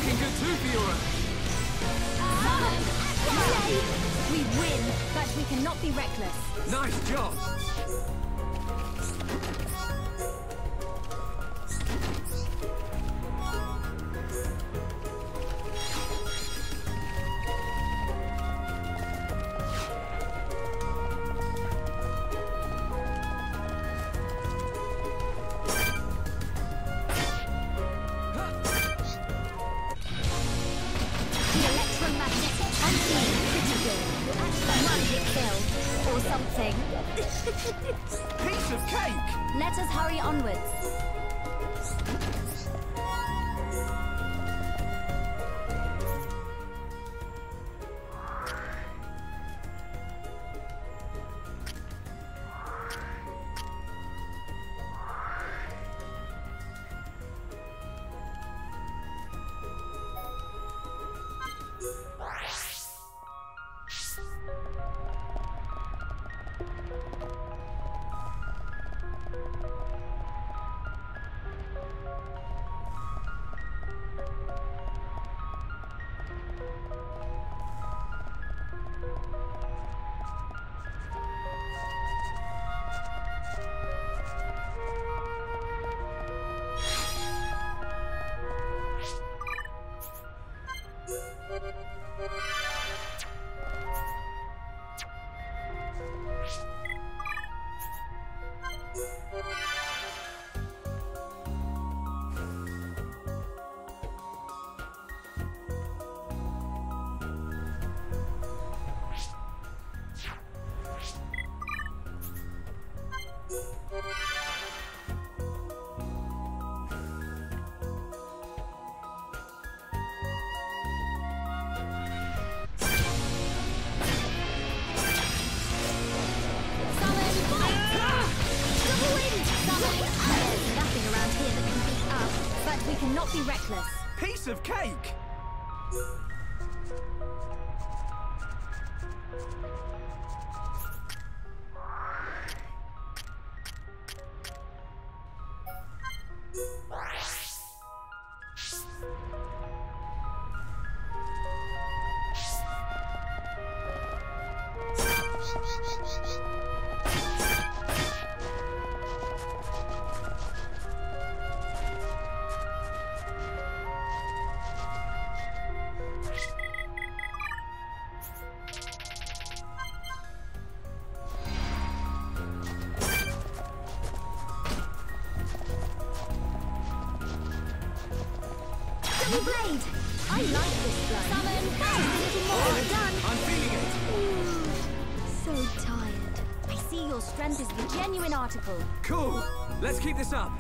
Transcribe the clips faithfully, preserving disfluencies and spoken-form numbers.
looking good too, Fiora. We win, but we cannot be reckless. Nice job. Piece of cake! Let us hurry onwards. We cannot be reckless. Piece of cake! Double blade! I like this blow. Summon! Just a little more. Right. Done. I'm feeling it. Ooh, so tired. I see your strength is the genuine article. Cool. Let's keep this up.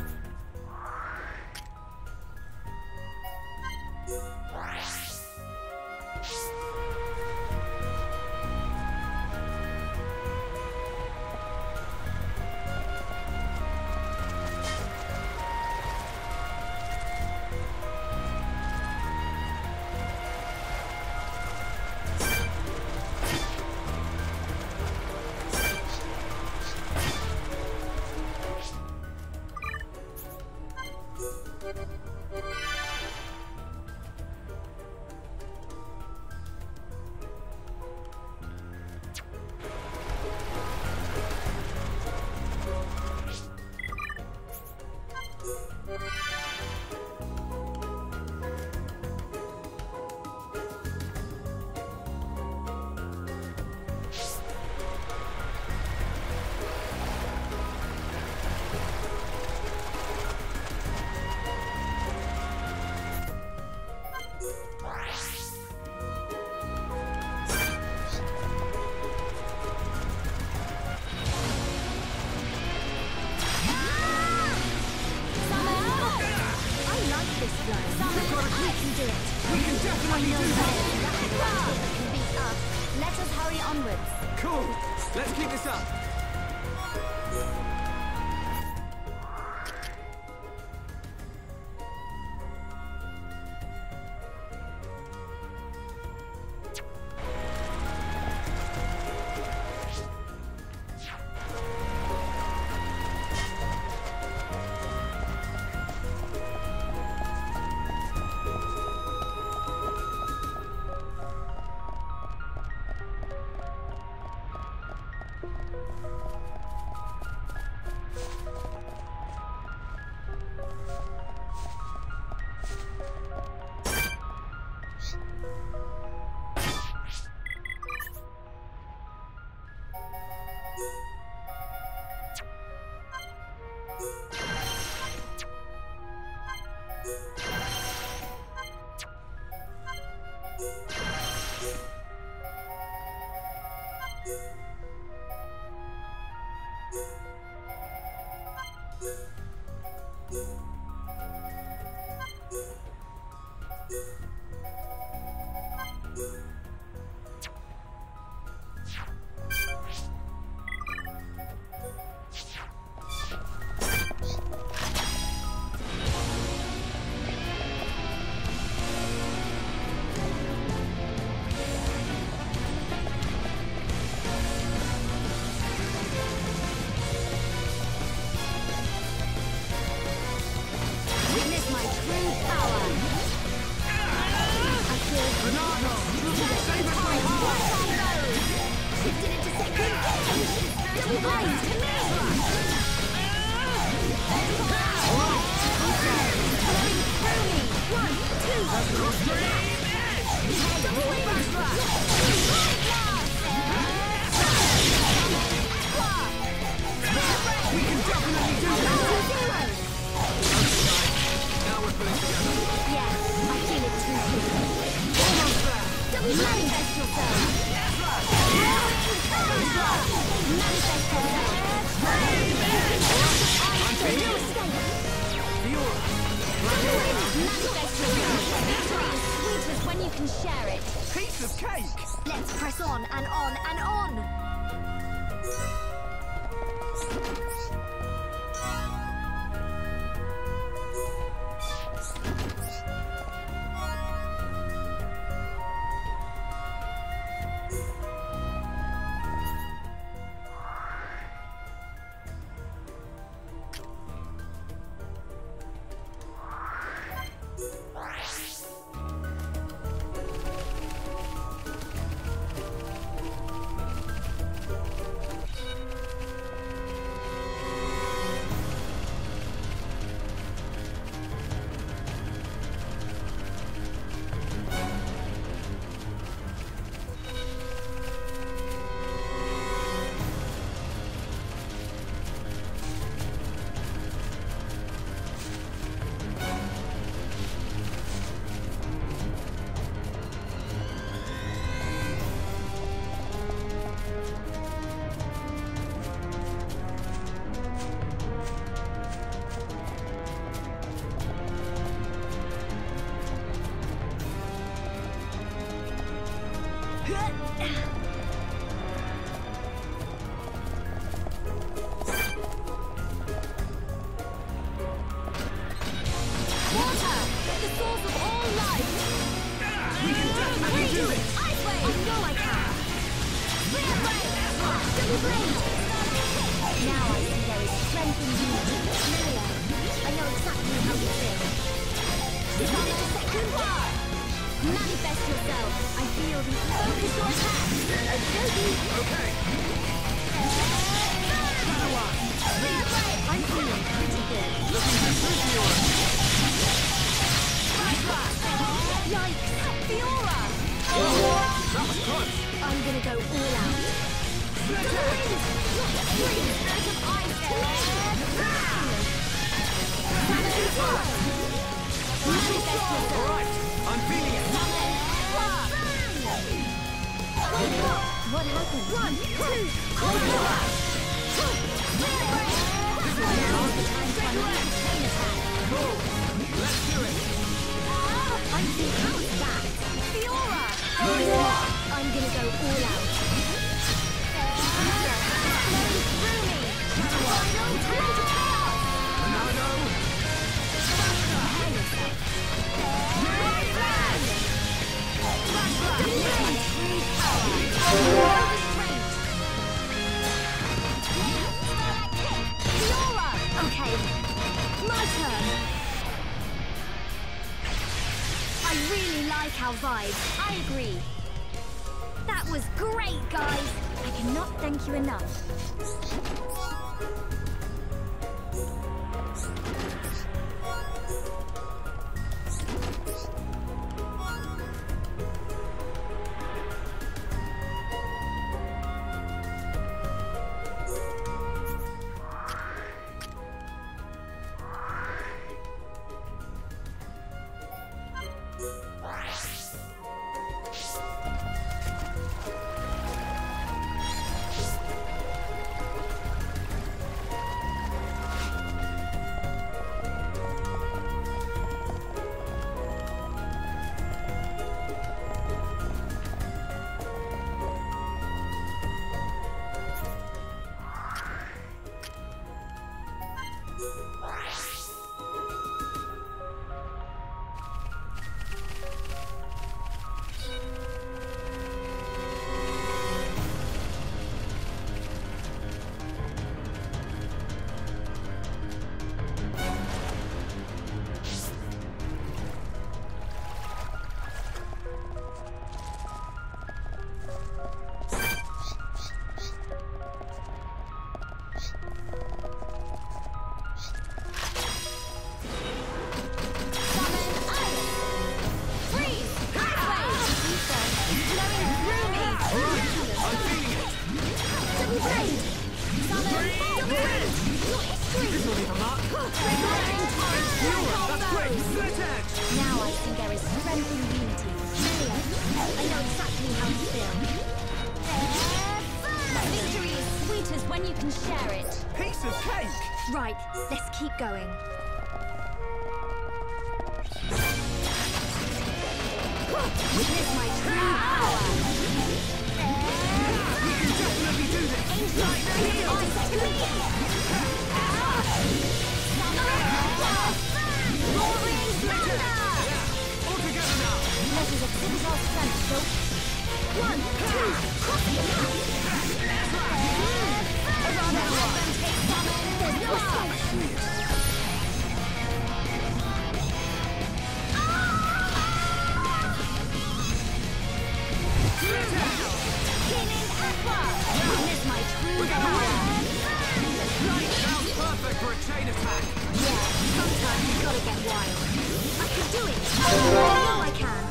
Let us hurry onwards. Cool. Let's keep this up. When you can share it. Piece of cake! Let's press on and on and on. Manifest yourself. I feel the focus your attack. Adobe. Okay. I'm feeling pretty good. Looking to improve your... Yikes! Fiora! That was close. I'm gonna go all out. Three Spirit of Ice. Manifest yourself. All right. I'm feeling it. What happened? One, two, three. Cool. Let's do it. I'm the house back. Fiora! I'm gonna go all out. Flowing through me. Final turn to chaos. Nano. Prepare yourself. Defend. True power. Overstrength. Fiora! Okay. My turn. I really like our vibe. I agree. That was great, guys. I cannot thank you enough. Now I see there is strength in unity. Mayor, I know exactly how you feel. Victory is sweetest when you can share it. Piece of cake! Right, let's keep going. Witness my true power. We can definitely do this! Right here! Roaring thunder! All together now. Let us exhibit our strength, folks. One, two, cross the map! There's no stopping. Killing Aqua! Witness my true power! Sounds perfect for a chain attack. Yeah, sometimes you gotta get wild. I can do it! I know I can!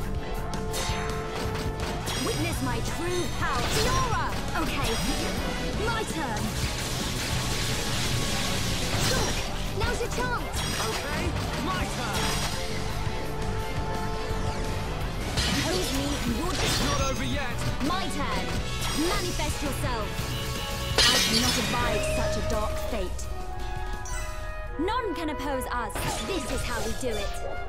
Witness my true power! Fiora! Okay, my turn! Look, now's your chance! Okay, my turn. Oppose me and you're just Not over yet. my turn! Manifest yourself! I cannot abide such a dark fate. None can oppose us. This is how we do it.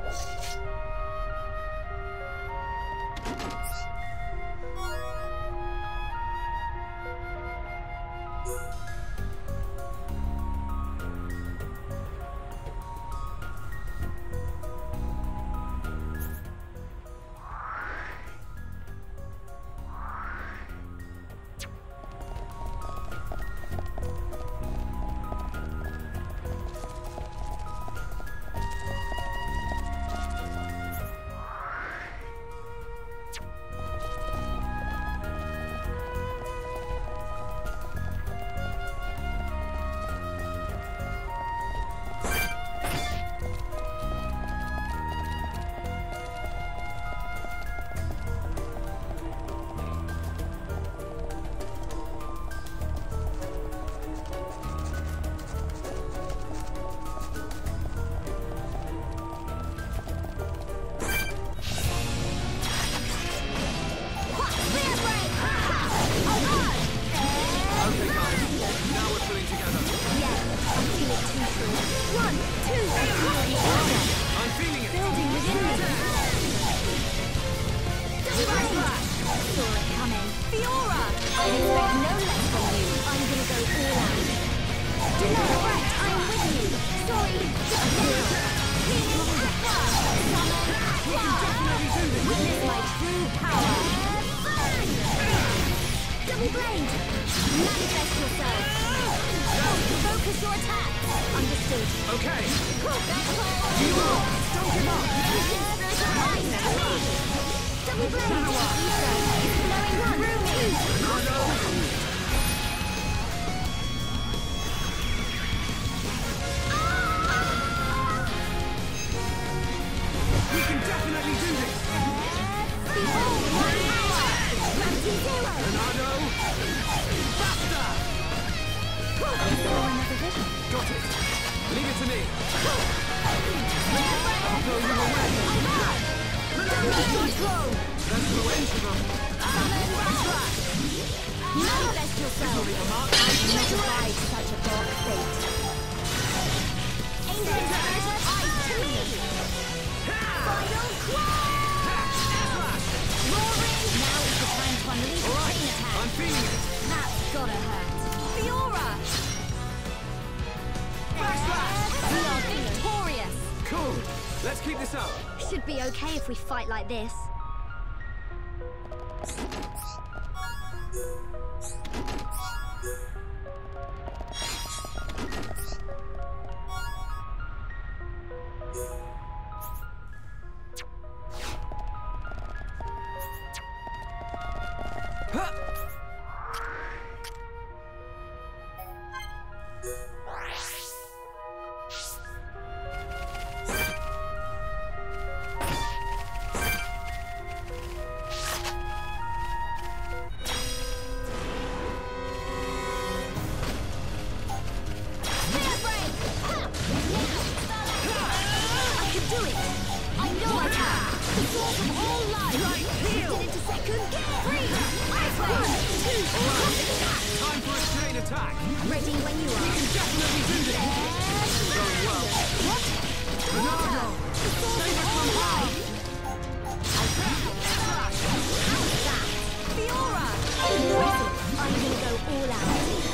Let's keep this up. Should be okay if we fight like this. source of all life! Right heel! Shifted into second gear! Three! Ice Wave! Two! Crossing attack! Time for a chain attack. Ready when you are. You can definitely do this. Going well. What? Bernardo! The source Save of it all from life! Flash! How's that? Fiora! Impressive! I'm gonna go all out.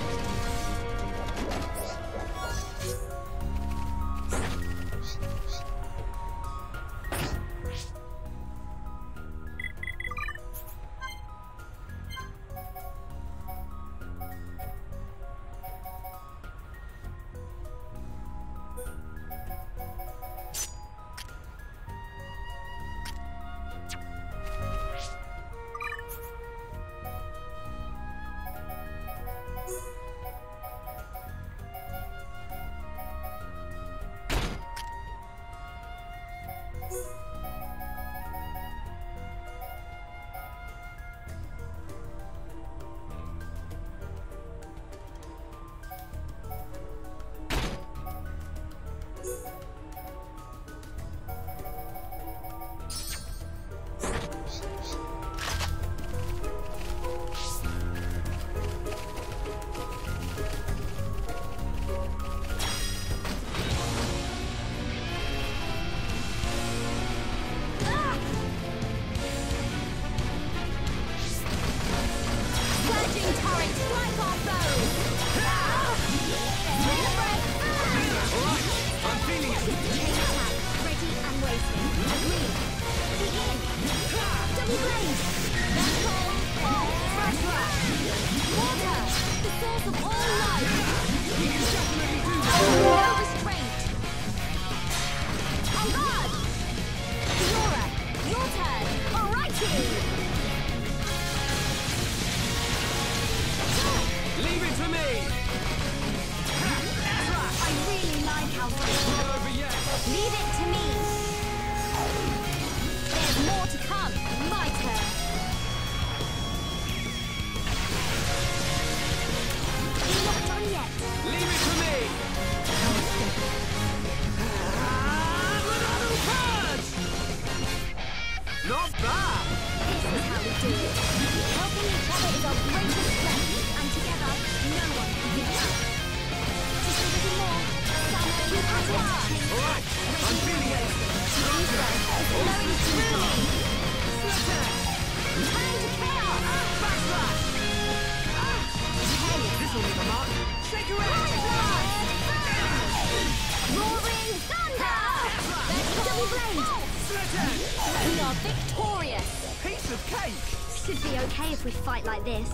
We are victorious! Piece of cake! Should be okay if we fight like this.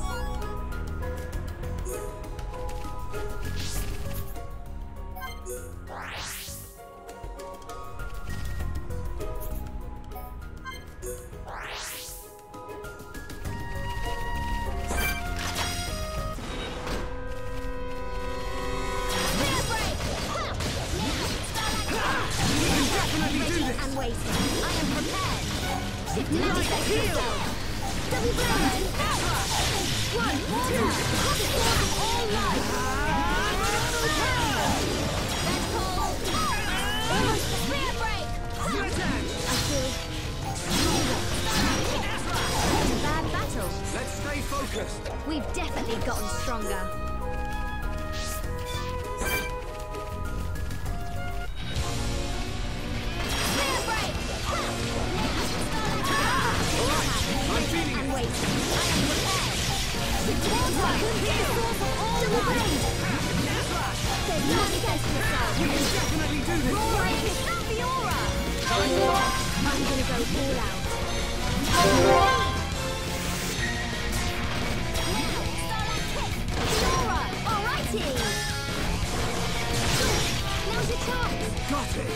And waiting. I am prepared. Shift manifest yourself. Double blade. One, two, cross of all life. Let's call. Almost a spear break. I feel stronger. It's a bad battle. Let's stay focused. We've definitely gotten stronger. I'm gonna go all out. Fiora! Alrighty! Now's your chance! Got it.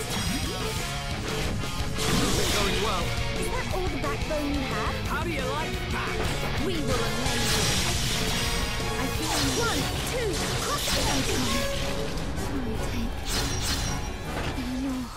This is going well. Is that all the backbone you have? How do you like that? We will amaze you. I feel one, two, cross it out. Sorry, Tank. You're...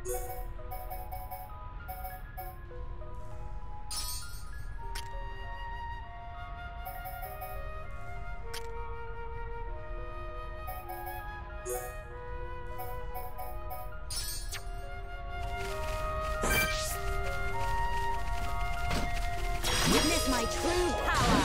Witness my true power.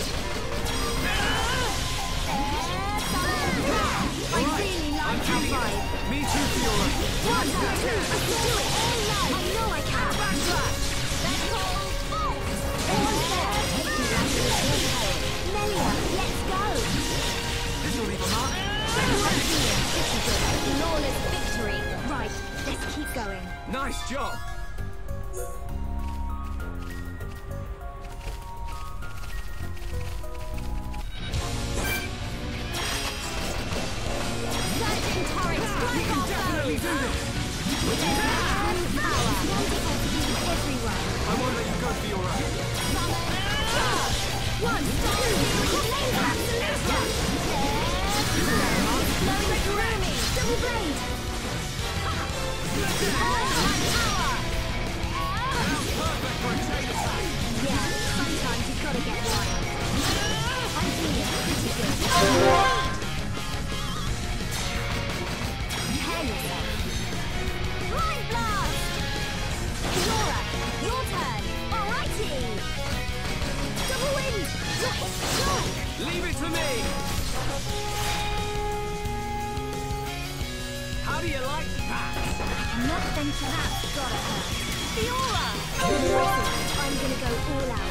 I really like that vibe. Me too, Fiora. One, two, I can do it. All right. I know I can. Backslash. Let's go. All there. Congratulations. Melia, let's go. This will leave a mark. This is a flawless victory. Right, let's keep going. Nice job. Surging torrent, strike our Definitely foes. do this. True power. Wonderful to be everyone. I won't let you go, Fiora. One, two, flame absolution. Flowing through me. Double blade. All my power. Perfect for a chain attack. Yeah, sometimes you've got to get wild. I'm feeling pretty good. Prepare yourself. Mind blast! Fiora, your turn. Alrighty. Double wind. Strike. Leave it to me. How do you like that? Not thank you. That's gotta hurt. Fiora! Impressive. I'm gonna go all out.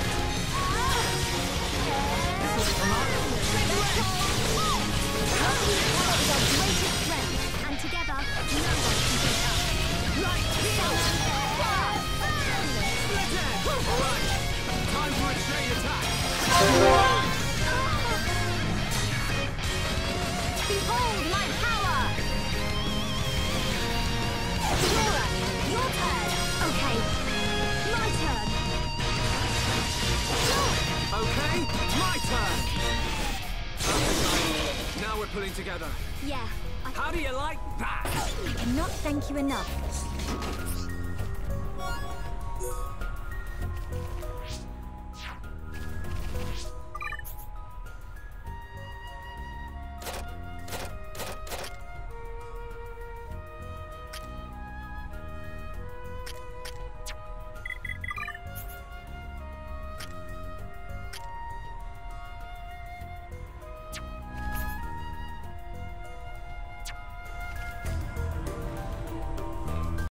Power is our greatest strength, and together, no one can beat us. Right here. Split it. All right. Time for a chain attack. Behold my power! Fiora, your turn. Okay, my turn. Okay, my turn. Okay, guys. Now we're pulling together. Yeah, I How do you like that? cannot thank you enough.